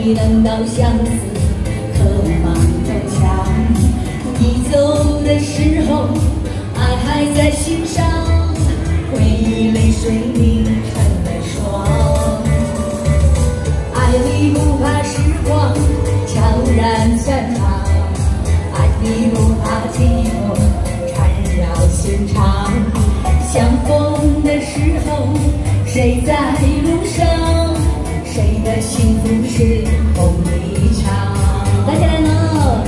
没等到相思，可望中墙。你走的时候，爱还在心上，回忆泪水凝成了霜。爱你不怕时光悄然散场，爱你不怕寂寞缠绕心肠。相逢的时候，谁在路上？谁的幸福是梦一场？大家来呢？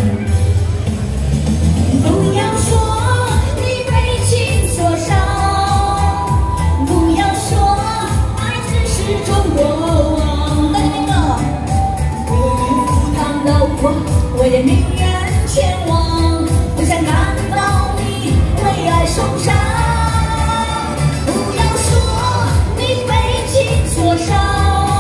不要说你被情所伤，不要说爱只是种过往。大家来呢？赴汤蹈火，我也宁愿前往，不想看到你为爱受伤。不要说你被情所伤。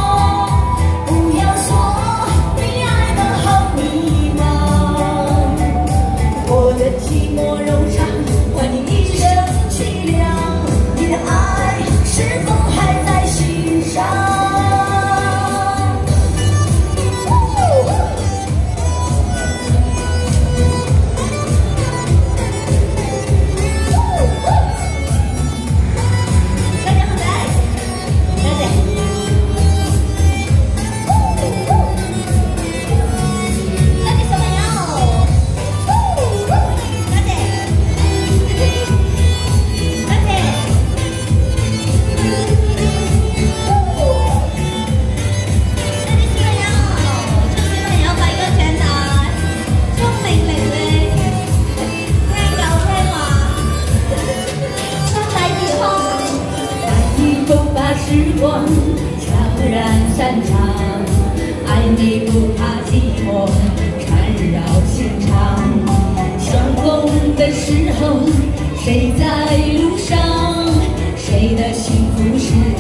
寂寞柔肠，换你一生凄凉。你的爱是否还在心上？大家好，大家。时光悄然散场，爱你不怕寂寞缠绕心肠。相逢的时候，谁在路上？谁的幸福是